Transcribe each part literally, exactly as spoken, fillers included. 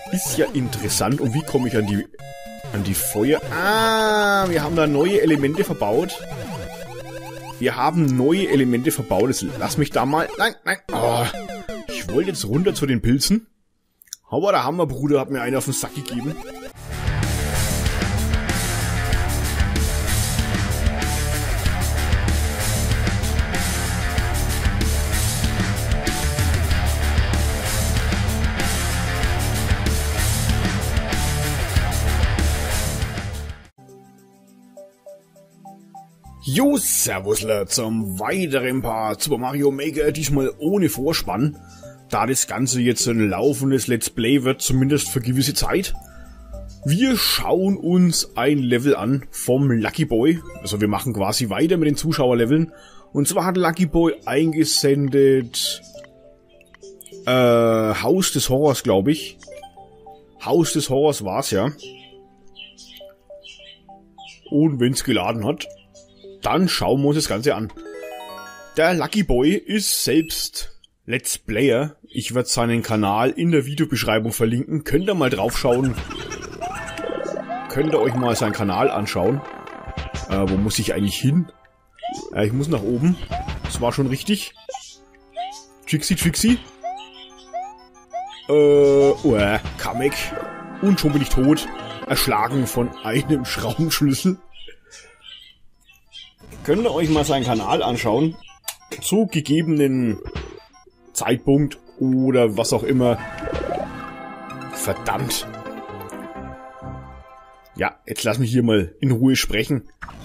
Ist ja interessant. Und wie komme ich an die an die Feuer? Ah, wir haben da neue Elemente verbaut. Wir haben neue Elemente verbaut. Jetzt lass mich da mal... Nein, nein. Oh, ich wollte jetzt runter zu den Pilzen. Aber der Hammerbruder hat mir einen auf den Sack gegeben. Jo, servusler zum weiteren Part Super Mario Maker, diesmal ohne Vorspann, da das Ganze jetzt ein laufendes Let's Play wird, zumindest für gewisse Zeit. Wir schauen uns ein Level an vom Lucky Boy, also wir machen quasi weiter mit den Zuschauerleveln, und zwar hat Lucky Boy eingesendet äh, Haus des Horrors, glaube ich. Haus des Horrors war's, ja. Und wenn's geladen hat, dann schauen wir uns das Ganze an. Der Lucky Boy ist selbst Let's Player. Ich werde seinen Kanal in der Videobeschreibung verlinken. Könnt ihr mal draufschauen. Könnt ihr euch mal seinen Kanal anschauen. Äh, wo muss ich eigentlich hin? Äh, ich muss nach oben. Das war schon richtig. Trixie, Trixie. Äh, oh, äh, Kamek. Und schon bin ich tot. Erschlagen von einem Schraubenschlüssel. Könnt ihr euch mal seinen Kanal anschauen, zu gegebenen Zeitpunkt oder was auch immer. Verdammt. Ja, jetzt lass mich hier mal in Ruhe sprechen.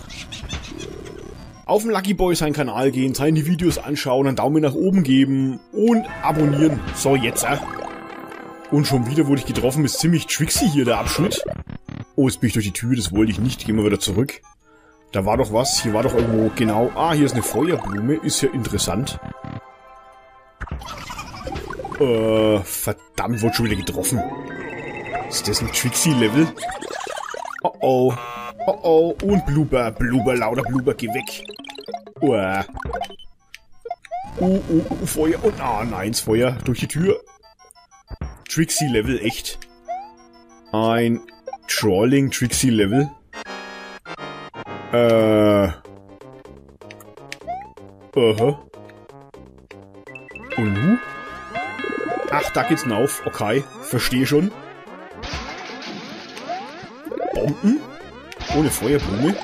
Auf den Lucky Boy seinen Kanal gehen, seine Videos anschauen, einen Daumen nach oben geben und abonnieren. So, jetzt, äh. Und schon wieder wurde ich getroffen, ist ziemlich tricksy hier der Abschnitt. Oh, jetzt bin ich durch die Tür, das wollte ich nicht. Gehen wir wieder zurück. Da war doch was, hier war doch irgendwo, genau, ah, hier ist eine Feuerblume, ist ja interessant. Äh, verdammt, wurde schon wieder getroffen. Ist das ein Trixie-Level? Oh oh, oh oh, und Blooper, Blooper, lauter Blooper, geh weg. Uah. Uh, uh, uh, Feuer, und ah, nein, das Feuer, durch die Tür. Trixie-Level, echt. Ein Trolling-Trixie-Level. Äh. Aha. Und nu? Ach, da geht's hinauf. Okay, verstehe schon. Bomben? Ohne Feuerblume.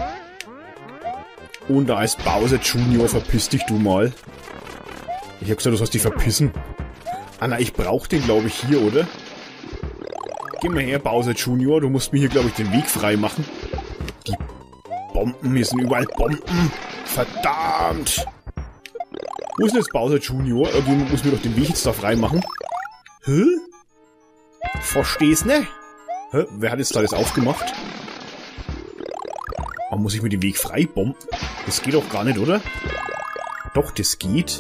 Und da ist Bowser Junior, verpiss dich du mal. Ich hab gesagt, du sollst dich verpissen. Ah, na, ich brauch den, glaube ich, hier, oder? Geh mal her, Bowser Junior. Du musst mir hier, glaube ich, den Weg frei machen. Die Bomben, hier sind überall Bomben. Verdammt. Wo ist denn jetzt Bowser Junior? Irgendjemand muss mir doch den Weg jetzt da frei machen. Hä? Versteh's, ne? Hä? Wer hat jetzt da das aufgemacht? Oh, muss ich mir den Weg frei bomben? Das geht doch gar nicht, oder? Doch, das geht.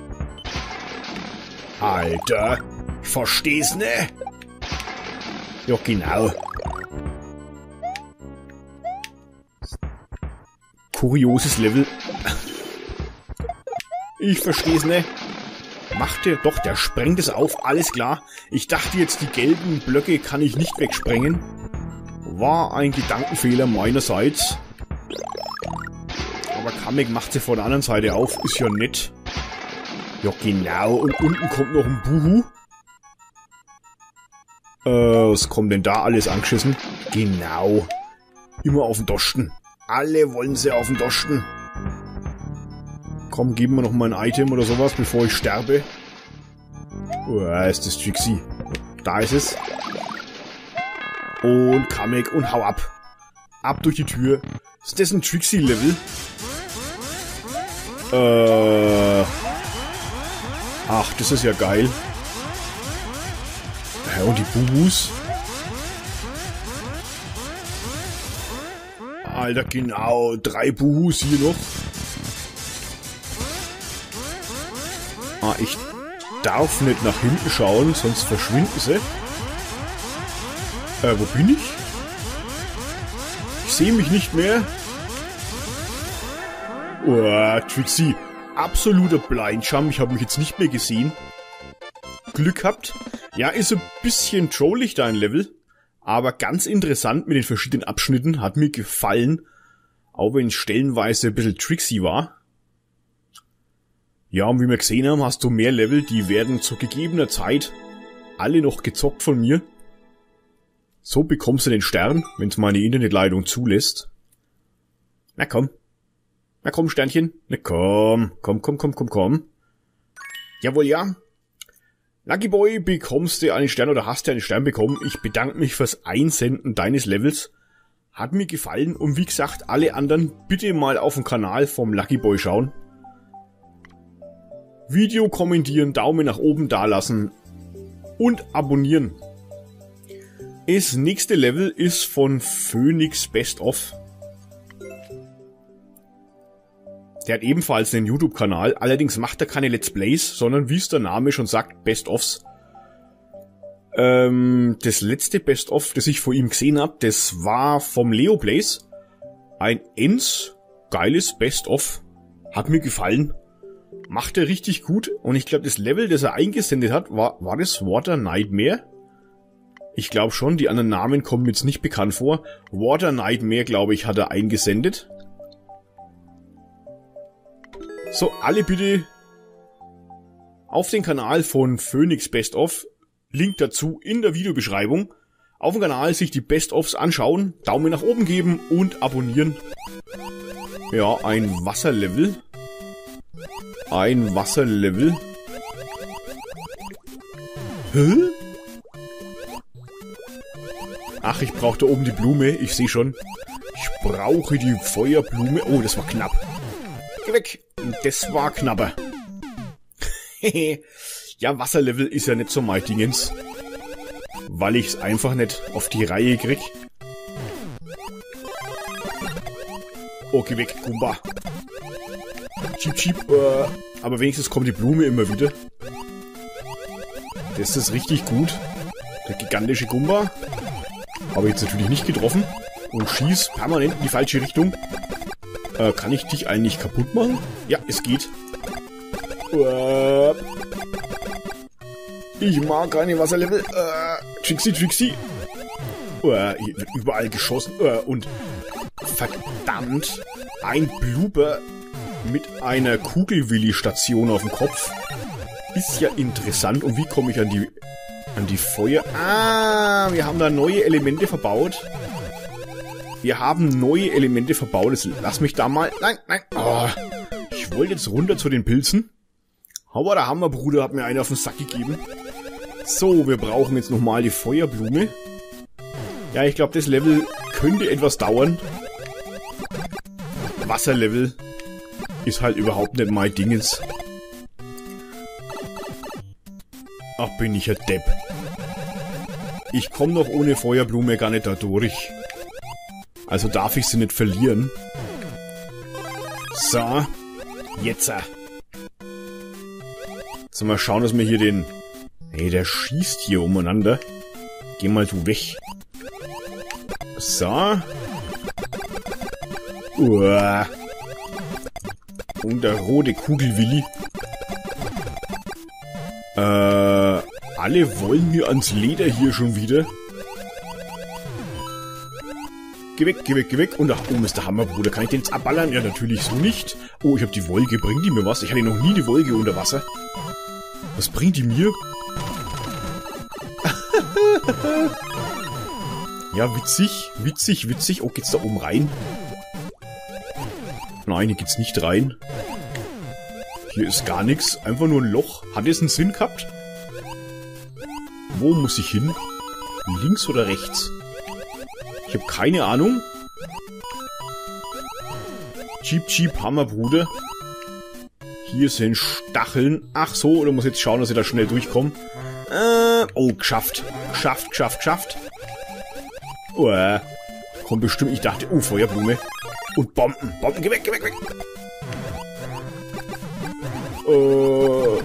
Alter. Ich versteh's, ne? Ja, genau. Kurioses Level. Ich versteh's nicht. Macht der doch, der sprengt es auf, alles klar. Ich dachte jetzt, die gelben Blöcke kann ich nicht wegsprengen. War ein Gedankenfehler meinerseits. Aber Kamek macht sie von der anderen Seite auf, ist ja nett. Ja, genau. Und unten kommt noch ein Buhu. Äh, was kommt denn da alles angeschissen? Genau. Immer auf den Dosten. Alle wollen sie auf den Dosten. Komm, geben wir noch mal ein Item oder sowas, bevor ich sterbe. Oh, ist das Trixie. Da ist es. Und Kamek und hau ab. Ab durch die Tür. Ist das ein Trixie-Level? Äh. Ach, das ist ja geil. Ja, und die Buhus. Alter, genau. Drei Buhus hier noch. Ah, ich darf nicht nach hinten schauen, sonst verschwinden sie. Äh, wo bin ich? Ich sehe mich nicht mehr. Oh, Trixie. Absoluter Blindschirm. Ich habe mich jetzt nicht mehr gesehen. Glück gehabt. Ja, ist ein bisschen trollig dein Level, aber ganz interessant mit den verschiedenen Abschnitten, hat mir gefallen, auch wenn es stellenweise ein bisschen tricksy war. Ja, und wie wir gesehen haben, hast du mehr Level, die werden zu gegebener Zeit alle noch gezockt von mir. So bekommst du den Stern, wenn es meine Internetleitung zulässt. Na komm. Na komm, Sternchen. Na komm. Komm, komm, komm, komm, komm. Jawohl, ja. Lucky Boy, bekommst du einen Stern oder hast du einen Stern bekommen. Ich bedanke mich fürs Einsenden deines Levels. Hat mir gefallen. Und wie gesagt, alle anderen bitte mal auf den Kanal vom Lucky Boy schauen. Video kommentieren, Daumen nach oben dalassen und abonnieren. Das nächste Level ist von Phoenix Best Of. Der hat ebenfalls einen YouTube-Kanal, allerdings macht er keine Let's Plays, sondern wie es der Name schon sagt, Best Ofs. Ähm, das letzte Best Of, das ich von ihm gesehen habe, das war vom Leo Plays. Ein ends geiles Best Of. Hat mir gefallen. Macht er richtig gut. Und ich glaube, das Level, das er eingesendet hat, war, war das Water Nightmare? Ich glaube schon, die anderen Namen kommen mir jetzt nicht bekannt vor. Water Nightmare, glaube ich, hat er eingesendet. So, alle bitte auf den Kanal von Phoenix Best Of. Link dazu in der Videobeschreibung. Auf dem Kanal sich die Best Ofs anschauen, Daumen nach oben geben und abonnieren. Ja, ein Wasserlevel. Ein Wasserlevel. Hä? Ach, ich brauche da oben die Blume. Ich sehe schon. Ich brauche die Feuerblume. Oh, das war knapp. Geh weg. Das war knapper. Ja, Wasserlevel ist ja nicht so mein Dingens. Weil ich es einfach nicht auf die Reihe krieg. Oh, geh weg, Gumba. Cheep, cheep. Äh, aber wenigstens kommt die Blume immer wieder. Das ist richtig gut. Der gigantische Gumba. Habe ich jetzt natürlich nicht getroffen. Und schieß permanent in die falsche Richtung. Äh, kann ich dich eigentlich kaputt machen? Ja, es geht. Äh, ich mag keine Wasserlevel. Äh, Trixie, Trixie. Äh, hier wird überall geschossen. Äh, und verdammt, ein Blooper mit einer Kugelwilli-Station auf dem Kopf. Ist ja interessant. Und wie komme ich an die an die Feuer? Ah, wir haben da neue Elemente verbaut. Wir haben neue Elemente verbaut. Jetzt lass mich da mal... Nein, nein. Oh, ich wollte jetzt runter zu den Pilzen. Aber der Hammerbruder hat mir einen auf den Sack gegeben. So, wir brauchen jetzt nochmal die Feuerblume. Ja, ich glaube, das Level könnte etwas dauern. Wasserlevel ist halt überhaupt nicht mein Dingens. Ach, bin ich ein Depp. Ich komme noch ohne Feuerblume gar nicht da durch. Also darf ich sie nicht verlieren. So. Jetzt. So, mal schauen, dass wir hier den... Hey, der schießt hier umeinander. Geh mal du weg. So. Uah. Und der rote Kugelwilli. Äh, alle wollen mir ans Leder hier schon wieder. Geh weg, geh weg, geh weg. Und ach, oben ist der Hammerbruder. Kann ich den jetzt abballern? Ja, natürlich so nicht. Oh, ich habe die Wolke. Bringt die mir was? Ich hatte noch nie die Wolke unter Wasser. Was bringt die mir? Ja, witzig, witzig, witzig. Oh, geht's da oben rein? Nein, hier geht's nicht rein. Hier ist gar nichts. Einfach nur ein Loch. Hat es einen Sinn gehabt? Wo muss ich hin? Links oder rechts? Ich habe keine Ahnung. Cheep, cheep, Hammerbruder. Hier sind Stacheln. Ach so, oder muss jetzt schauen, dass ich da schnell durchkomme. Äh, oh, geschafft. Geschafft, geschafft, geschafft. Oh, komm bestimmt. Ich dachte, oh, Feuerblume. Und Bomben. Bomben, geh weg, geh weg, weg. Uh,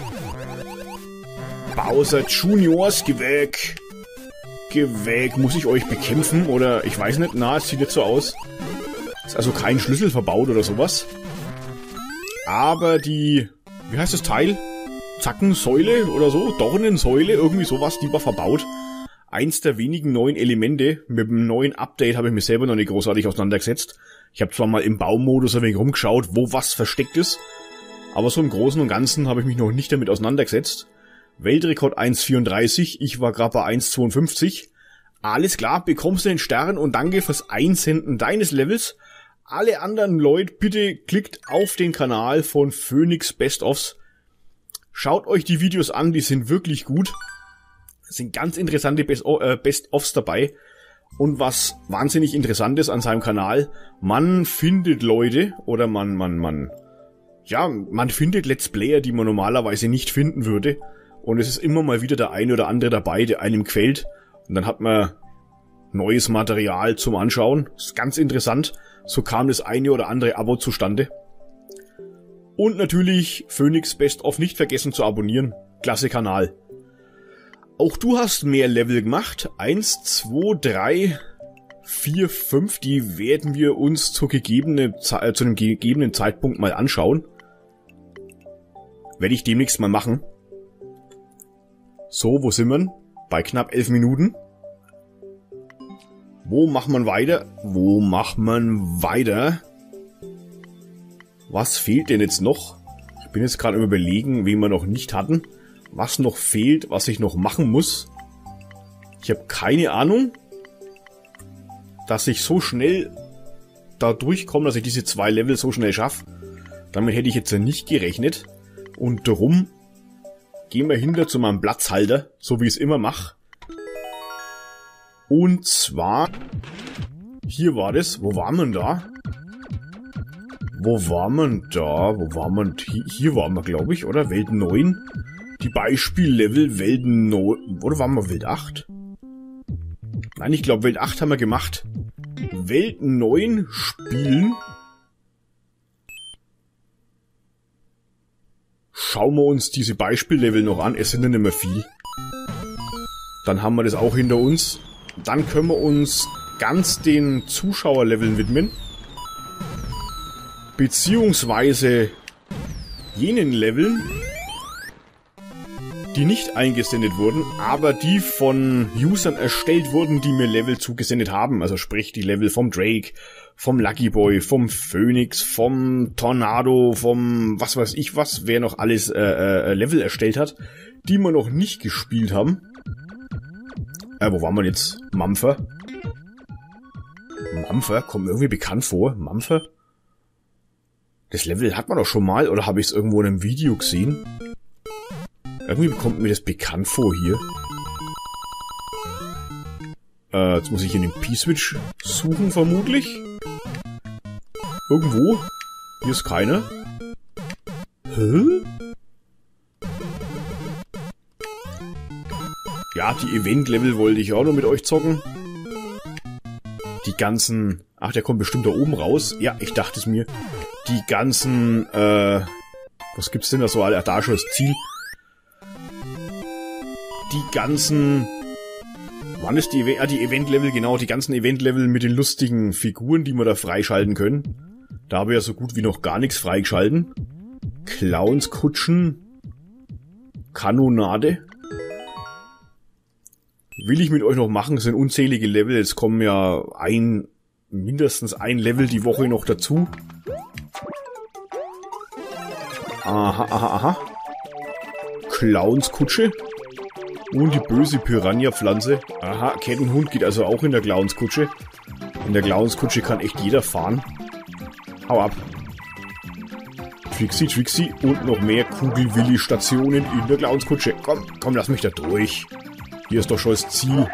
Bowser Juniors, geh weg. Geh weg. Muss ich euch bekämpfen? Oder, ich weiß nicht. Na, es sieht jetzt so aus. Ist also kein Schlüssel verbaut oder sowas. Aber die... Wie heißt das Teil? Zackensäule oder so, Dornensäule, irgendwie sowas, die war verbaut. Eins der wenigen neuen Elemente. Mit dem neuen Update habe ich mich selber noch nicht großartig auseinandergesetzt. Ich habe zwar mal im Baumodus ein wenig rumgeschaut, wo was versteckt ist, aber so im Großen und Ganzen habe ich mich noch nicht damit auseinandergesetzt. Weltrekord eins Komma vierunddreißig, ich war gerade bei eins Komma zweiundfünfzig. Alles klar, bekommst du den Stern und danke fürs Einsenden deines Levels. Alle anderen Leute, bitte klickt auf den Kanal von Phoenix Best-ofs. Schaut euch die Videos an, die sind wirklich gut. Es sind ganz interessante Best-ofs dabei. Und was wahnsinnig interessant ist an seinem Kanal, man findet Leute oder man, man, man, ja, man findet Let's Player, die man normalerweise nicht finden würde. Und es ist immer mal wieder der eine oder andere dabei, der einem gefällt. Und dann hat man neues Material zum Anschauen. Das ist ganz interessant. So kam das eine oder andere Abo zustande. Und natürlich Phoenix Best-of nicht vergessen zu abonnieren. Klasse Kanal. Auch du hast mehr Level gemacht. Eins, zwei, drei, vier, fünf. Die werden wir uns zu, gegebene, äh, zu einem gegebenen Zeitpunkt mal anschauen. Werde ich demnächst mal machen. So, wo sind wir? Bei knapp elf Minuten. Wo macht man weiter? Wo macht man weiter? Was fehlt denn jetzt noch? Ich bin jetzt gerade am Überlegen, wen wir noch nicht hatten. Was noch fehlt, was ich noch machen muss. Ich habe keine Ahnung, dass ich so schnell da durchkomme, dass ich diese zwei Level so schnell schaffe. Damit hätte ich jetzt nicht gerechnet. Und darum gehen wir hinter zu meinem Platzhalter, so wie ich es immer mache. Und zwar, hier war das, wo war man da? Wo war man da? Wo war man? Hier, hier waren wir, glaube ich, oder? Welt neun. Die Beispiellevel Welt neun. Oder waren wir Welt acht? Nein, ich glaube Welt acht haben wir gemacht. Welt neun spielen. Schauen wir uns diese Beispiellevel noch an. Es sind ja nicht mehr viel. Dann haben wir das auch hinter uns. Dann können wir uns ganz den Zuschauerleveln widmen. Beziehungsweise jenen Leveln, die nicht eingesendet wurden, aber die von Usern erstellt wurden, die mir Level zugesendet haben. Also sprich die Level vom Drake, vom Lucky Boy, vom Phoenix, vom Tornado, vom was weiß ich was, wer noch alles äh, äh, Level erstellt hat, die wir noch nicht gespielt haben. Äh, wo waren wir jetzt? Mampfer. Mampfer? Kommt mir irgendwie bekannt vor. Mampfer? Das Level hat man doch schon mal, oder habe ich es irgendwo in einem Video gesehen? Irgendwie kommt mir das bekannt vor hier. Äh, jetzt muss ich in den P-Switch suchen, vermutlich. Irgendwo. Hier ist keiner. Hä? Ja, die Event-Level wollte ich auch noch mit euch zocken. Die ganzen... Ach, der kommt bestimmt da oben raus. Ja, ich dachte es mir. Die ganzen... Äh... Was gibt's denn da so? Ah, da schon das Ziel. Die ganzen... Wann ist die Event... Ah, die Event-Level, genau. Die ganzen Event-Level mit den lustigen Figuren, die wir da freischalten können. Da habe ich ja so gut wie noch gar nichts freigeschalten. Clownskutschen. Kanonade. Will ich mit euch noch machen, das sind unzählige Level, jetzt kommen ja ein, mindestens ein Level die Woche noch dazu. Aha, aha, aha. Clownskutsche. Und die böse Piranha-Pflanze. Aha, Kettenhund geht also auch in der Clownskutsche. In der Clownskutsche kann echt jeder fahren. Hau ab. Trixie, Trixie und noch mehr Kugelwilli-Stationen in der Clownskutsche. Komm, komm, lass mich da durch. Hier ist doch schon das Ziel.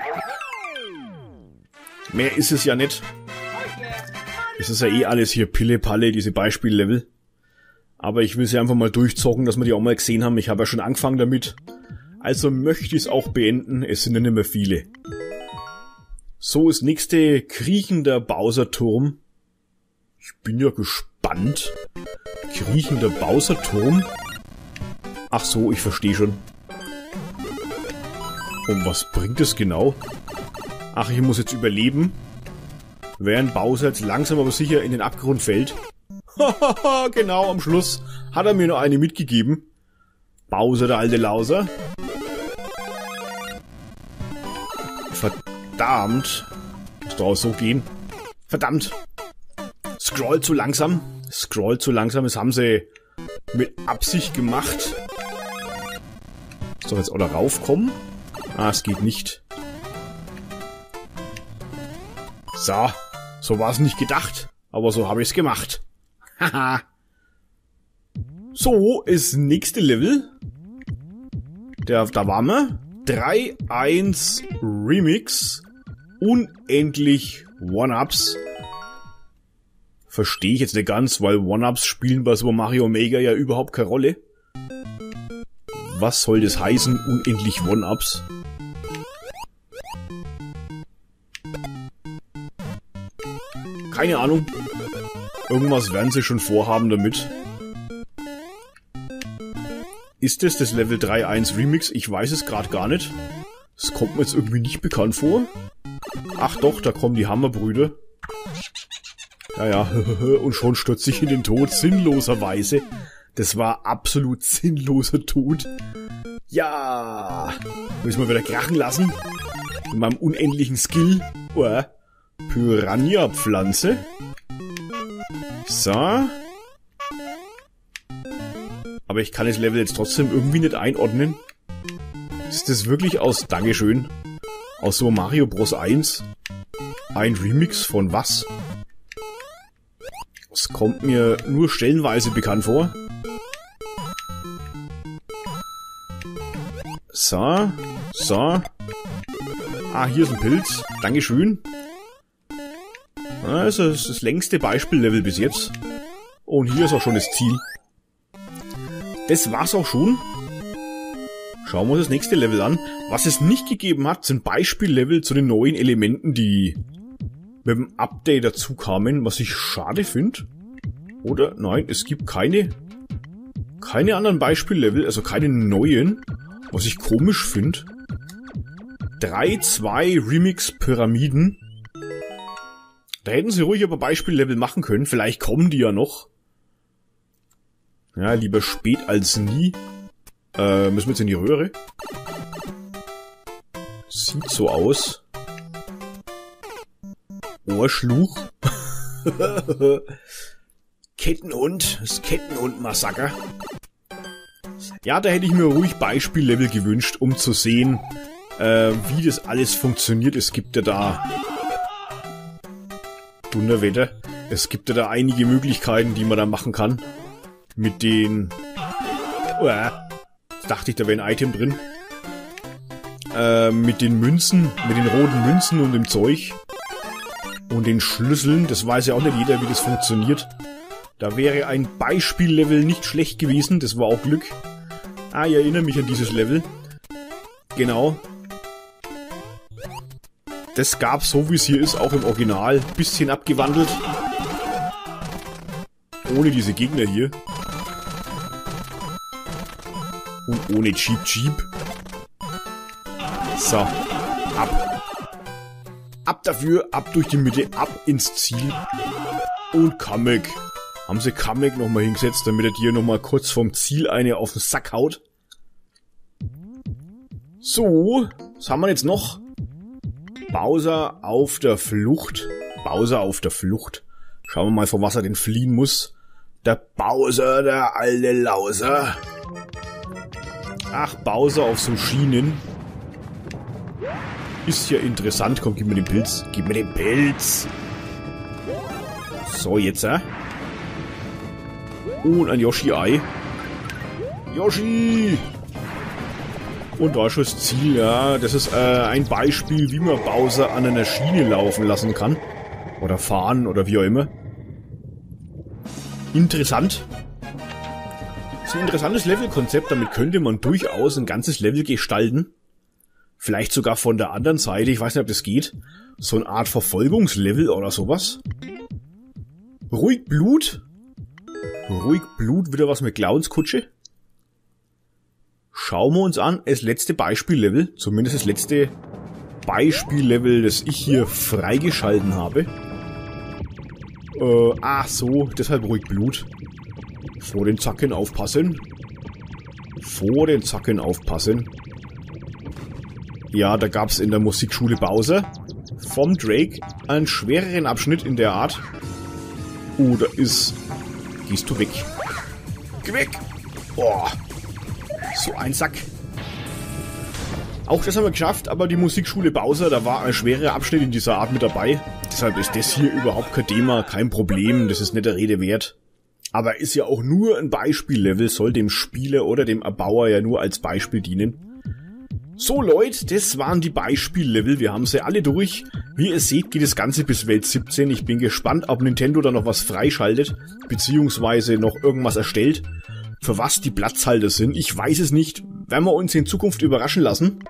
Mehr ist es ja nicht. Es ist ja eh alles hier Pille-Palle, diese Beispiellevel. Aber ich will sie einfach mal durchzocken, dass wir die auch mal gesehen haben. Ich habe ja schon angefangen damit. Also möchte ich es auch beenden. Es sind ja nicht mehr viele. So, das nächste kriechender Bowser-Turm. Ich bin ja gespannt. Kriechender Bowser-Turm. Ach so, ich verstehe schon. Und was bringt es genau? Ach, ich muss jetzt überleben. Während Bowser jetzt langsam aber sicher in den Abgrund fällt. Hahaha, genau, am Schluss hat er mir noch eine mitgegeben. Bowser, der alte Lauser. Verdammt. Muss doch auch so gehen. Verdammt. Scroll zu langsam. Scroll zu langsam. Das haben sie mit Absicht gemacht. Soll jetzt auch da raufkommen? Ah, es geht nicht. So. So war es nicht gedacht. Aber so habe ich es gemacht. Haha. So, ist nächste Level. Der, da waren wir. drei eins Remix. Unendlich One-Ups. Verstehe ich jetzt nicht ganz, weil One-Ups spielen bei Super Mario Maker ja überhaupt keine Rolle. Was soll das heißen, unendlich One-Ups? Keine Ahnung. Irgendwas werden sie schon vorhaben damit. Ist das das Level drei eins Remix? Ich weiß es gerade gar nicht. Das kommt mir jetzt irgendwie nicht bekannt vor. Ach doch, da kommen die Hammerbrüder. Ja, ja, und schon stürzt sich in den Tod, sinnloserweise. Das war absolut sinnloser Tod. Ja, müssen wir wieder krachen lassen. Mit meinem unendlichen Skill. Oh, Piranha-Pflanze. So. Aber ich kann das Level jetzt trotzdem irgendwie nicht einordnen. Ist das wirklich aus, Dankeschön, aus Super Mario Bros. eins ein Remix von was? Das kommt mir nur stellenweise bekannt vor. So, so. Ah, hier ist ein Pilz. Dankeschön. Das ist das längste Beispiellevel bis jetzt. Und hier ist auch schon das Ziel. Das war's auch schon. Schauen wir uns das nächste Level an. Was es nicht gegeben hat, sind Beispiellevel zu den neuen Elementen, die mit dem Update dazu kamen, was ich schade finde. Oder nein, es gibt keine keine anderen Beispiellevel, also keine neuen, was ich komisch finde. drei zwei Remix Pyramiden. Da hätten sie ruhig aber Beispiellevel machen können. Vielleicht kommen die ja noch. Ja, lieber spät als nie. Äh, müssen wir jetzt in die Röhre? Sieht so aus. Ohrschluch. Kettenhund. Das Kettenhund-Massaker. Ja, da hätte ich mir ruhig Beispiellevel gewünscht, um zu sehen, äh, wie das alles funktioniert. Es gibt ja da... Dunderwetter. Es gibt ja da einige Möglichkeiten, die man da machen kann. Mit den... Oh, dachte ich, da wäre ein Item drin. Äh, mit den Münzen, mit den roten Münzen und dem Zeug. Und den Schlüsseln. Das weiß ja auch nicht jeder, wie das funktioniert. Da wäre ein Beispiellevel nicht schlecht gewesen. Das war auch Glück. Ah, ich erinnere mich an dieses Level. Genau. Das gab's so, wie es hier ist, auch im Original. Bisschen abgewandelt. Ohne diese Gegner hier. Und ohne Cheep Cheep. So. Ab. Ab dafür, ab durch die Mitte, ab ins Ziel. Und Kamek. Haben sie Kamek nochmal hingesetzt, damit er dir nochmal kurz vom Ziel eine auf den Sack haut. So. Was haben wir jetzt noch? Bowser auf der Flucht. Bowser auf der Flucht. Schauen wir mal, vor was er denn fliehen muss. Der Bowser, der alte Lauser. Ach, Bowser auf so Schienen. Ist ja interessant. Komm, gib mir den Pilz. Gib mir den Pilz. So, jetzt, äh. Und ein Yoshi-Ei. Yoshi! Und da ist schon das Ziel, ja. Das ist äh, ein Beispiel, wie man Bowser an einer Schiene laufen lassen kann. Oder fahren, oder wie auch immer. Interessant. Das ist ein interessantes Levelkonzept. Damit könnte man durchaus ein ganzes Level gestalten. Vielleicht sogar von der anderen Seite. Ich weiß nicht, ob das geht. So eine Art Verfolgungslevel oder sowas. Ruhig Blut. Ruhig Blut. Wieder was mit Clownskutsche. Schauen wir uns an, das letzte Beispiellevel, zumindest das letzte Beispiellevel, das ich hier freigeschalten habe. Äh, ach so, deshalb ruhig Blut. Vor den Zacken aufpassen. vor den Zacken aufpassen. Ja, da gab's in der Musikschule Bowser vom Drake einen schwereren Abschnitt in der Art. Oh, da ist... Gehst du weg? Geh weg! Boah, so ein Sack. Auch das haben wir geschafft, aber die Musikschule Bowser, da war ein schwerer Abschnitt in dieser Art mit dabei. Deshalb ist das hier überhaupt kein Thema, kein Problem, das ist nicht der Rede wert. Aber ist ja auch nur ein Beispiellevel, soll dem Spieler oder dem Erbauer ja nur als Beispiel dienen. So Leute, das waren die Beispiellevel, wir haben sie alle durch. Wie ihr seht, geht das Ganze bis Welt siebzehn. Ich bin gespannt, ob Nintendo da noch was freischaltet, beziehungsweise noch irgendwas erstellt. Für was die Platzhalter sind, ich weiß es nicht. Werden wir uns in Zukunft überraschen lassen.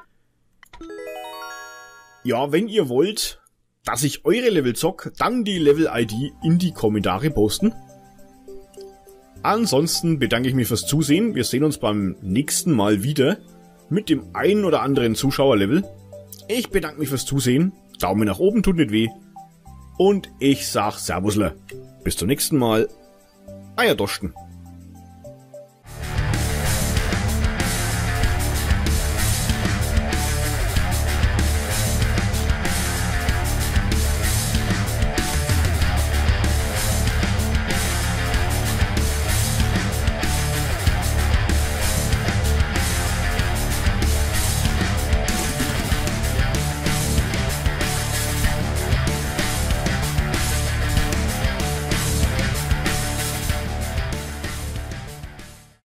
Ja, wenn ihr wollt, dass ich eure Level zock, dann die Level-I D in die Kommentare posten. Ansonsten bedanke ich mich fürs Zusehen. Wir sehen uns beim nächsten Mal wieder mit dem einen oder anderen Zuschauerlevel. Ich bedanke mich fürs Zusehen. Daumen nach oben tut nicht weh. Und ich sag Servusle. Bis zum nächsten Mal. Euer Dosten.